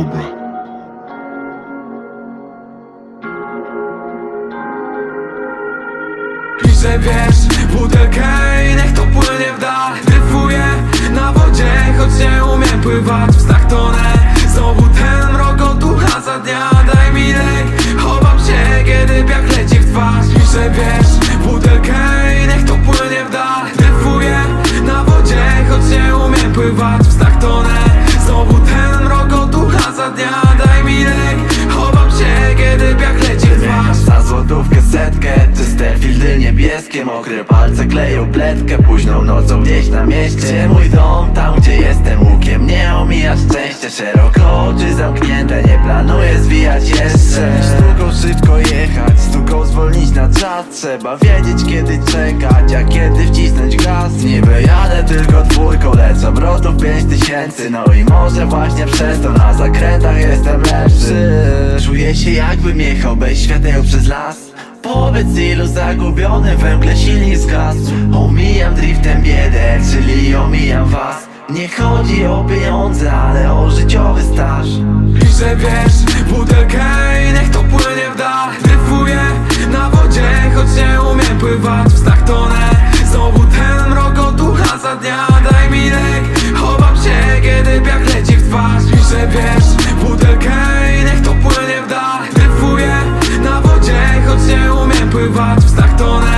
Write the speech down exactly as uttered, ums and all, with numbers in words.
Cobra. Piszę, wiesz, butelkę i niech to płynie w dal. Dryfuję na wodzie, choć nie umiem pływać. Wstach tonę, znowu ten mrok otucha za dnia. Daj mi lek, chowam się, kiedy piach leci w twarz. Piszę, wiesz, butelkę i niech to płynie w dal. Dryfuję na wodzie, choć nie umiem pływać. Wstach tonę, znowu ten mrok otucha za dnia. Daj mi lek, chowam się, kiedy piach leci w twarz. Za złotówkę setkę, czyste fildy niebieskie. Mokre palce kleją pletkę, późną nocą gdzieś na mieście. Mój dom, tam gdzie jestem łukiem, nie omija szczęście. Szeroko oczy zamknięte, nie planuję zwijać jeszcze. Sztuką szybko jechać, sztuką zwolnić na czas. Trzeba wiedzieć kiedy czekać, a kiedy wcisnąć gaz. Niby jadę tylko dwójką, lecz obrotów pięć tysięcy. No i może właśnie przez to na zakrętach jestem lepszy. Czuję się jakbym jechał bez świateł przez las. Powiedz ilu zagubiony we mgle silnik zgasł. Omijam driftem biedę, czyli omijam was. Nie chodzi o pieniądze, ale o życiowy staż. Piszę, wiesz, butelkę i niech to płynie w dal. Dryfuję na wodzie, choć nie umiem pływać. Wstach tonę, znowu ten mrok otucha za dnia. Daj mi lek, chowam się, kiedy piach leci w twarz. Piszę, wiesz, butelkę i niech to płynie w dal. Dryfuję na wodzie, choć nie umiem pływać. Wstach tonę,